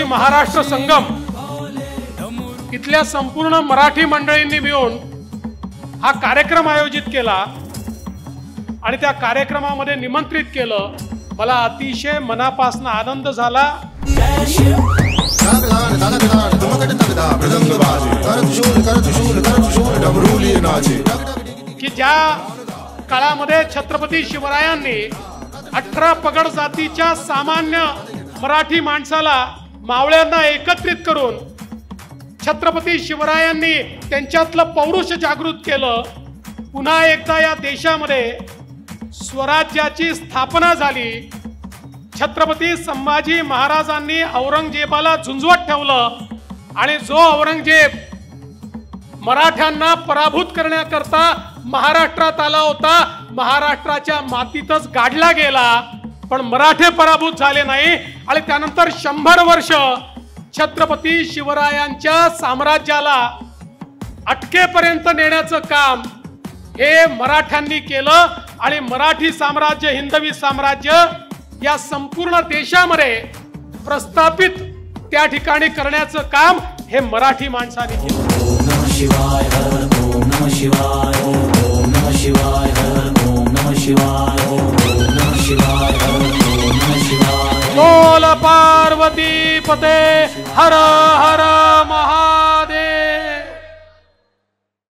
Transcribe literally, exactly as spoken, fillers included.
महाराष्ट्र संगम इथल्या संपूर्ण मराठी मंडळींनी मिळून हा कार्यक्रम आयोजित केला आणि त्या कार्यक्रमामध्ये निमंत्रित केलं। मला अतिशय मनापासून आनंद झाला की ज्या काळामध्ये छत्रपती शिवरायांनी अठरा पगड जातीच्या सामान्य मराठी माणसाला मावळ्यांना एकत्रित करून छत्रपती शिवरायांनी त्यांच्यातलं पौरुष जागृत केलं। पुन्हा एकदा या देशामध्ये स्वराज्याची स्थापना झाली। छत्रपती संभाजी महाराजांनी औरंगजेबाला झुंजवत ठेवलं आणि जो औरंगजेब मराठ्यांना पराभूत करण्याकरता महाराष्ट्रात आला होता, महाराष्ट्राच्या मातीतच गाडला गेला, पण मराठे पराभूत झाले नाही। आणि त्यानंतर शंभर वर्ष छत्रपती शिवरायांच्या साम्राज्याला अटकेपर्यंत नेण्याचं काम हे मराठ्यांनी केलं आणि मराठी साम्राज्य, हिंदवी साम्राज्य या संपूर्ण देशामध्ये प्रस्थापित त्या ठिकाणी करण्याचं काम हे मराठी माणसांनी केलं। ओम नमः शिवाय हर ओम नमः शिवाय ओम नमः शिवाय हर ओम नमः शिवाय ओम नमः शिवाय हर ओम नमः शिवाय। बोल पार्वती पते हर हर